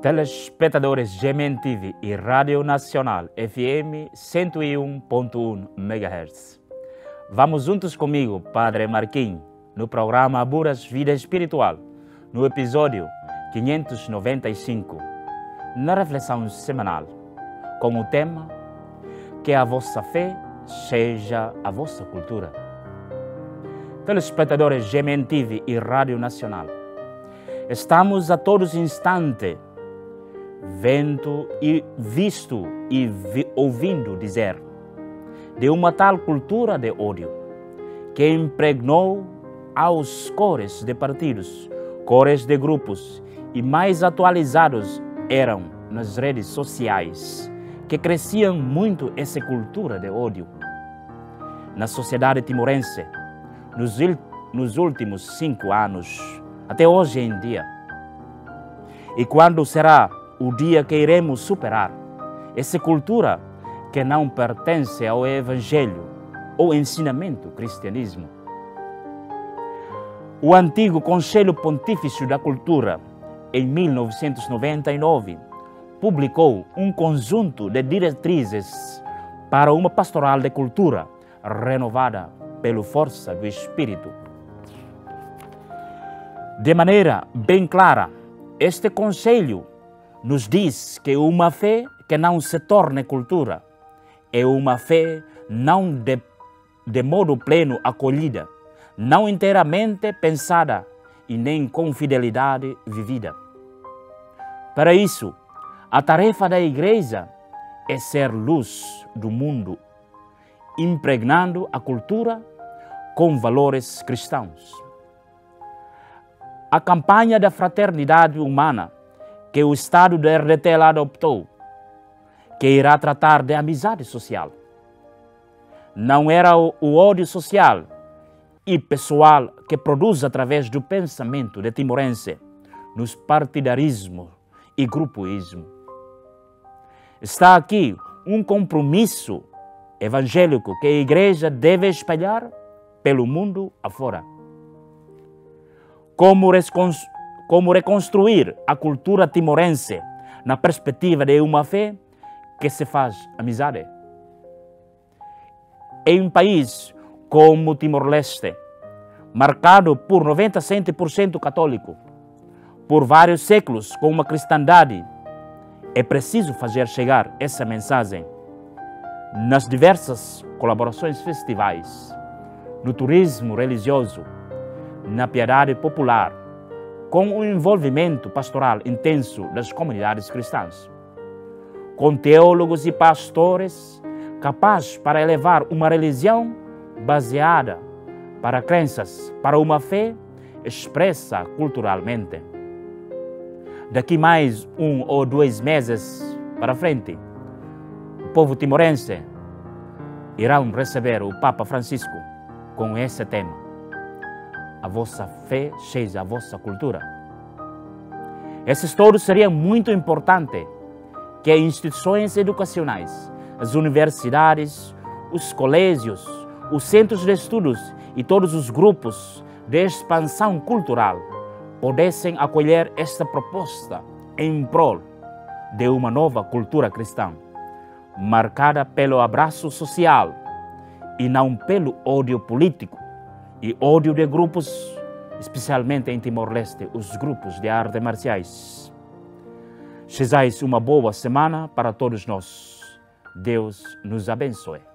Telespectadores GMTV e Rádio Nacional FM 101.1 MHz. Vamos juntos comigo, Padre Marquinhos, no programa Aburas Vida Espiritual, no episódio 595, na reflexão semanal, com o tema Que a vossa fé seja a vossa cultura. Telespectadores GMTV e Rádio Nacional, estamos a todos instantes vendo e visto e ouvindo dizer de uma tal cultura de ódio que impregnou aos cores de partidos, cores de grupos e mais atualizados eram nas redes sociais que cresciam muito essa cultura de ódio. Na sociedade timorense, nos últimos 5 anos, até hoje em dia. E quando será o dia que iremos superar essa cultura que não pertence ao Evangelho ou ensinamento do cristianismo? O antigo Conselho Pontifício da Cultura, em 1999, publicou um conjunto de diretrizes para uma pastoral de cultura renovada pela força do Espírito. De maneira bem clara, este conselho nos diz que uma fé que não se torne cultura é uma fé não de modo pleno acolhida, não inteiramente pensada e nem com fidelidade vivida. Para isso, a tarefa da Igreja é ser luz do mundo, impregnando a cultura com valores cristãos. A campanha da fraternidade humana que o Estado da RDT adoptou, que irá tratar de amizade social, não era o ódio social e pessoal que produz através do pensamento de timorense nos partidarismo e grupoísmo. Está aqui um compromisso evangélico que a Igreja deve espalhar pelo mundo afora. Como reconstruir a cultura timorense na perspectiva de uma fé que se faz amizade. Em um país como Timor-Leste, marcado por 97% católico, por vários séculos com uma cristandade, é preciso fazer chegar essa mensagem nas diversas colaborações festivais, no turismo religioso, na piedade popular, com o envolvimento pastoral intenso das comunidades cristãs, com teólogos e pastores capazes para elevar uma religião baseada para crenças, para uma fé expressa culturalmente. Daqui mais 1 ou 2 meses para frente, o povo timorense irá receber o Papa Francisco com esse tema. A vossa fé seja a vossa cultura. Esse estudo seria muito importante que as instituições educacionais, as universidades, os colégios, os centros de estudos e todos os grupos de expansão cultural pudessem acolher esta proposta em prol de uma nova cultura cristã, marcada pelo abraço social e não pelo ódio político e ódio de grupos, especialmente em Timor-Leste, os grupos de artes marciais. Sejais uma boa semana para todos nós. Deus nos abençoe.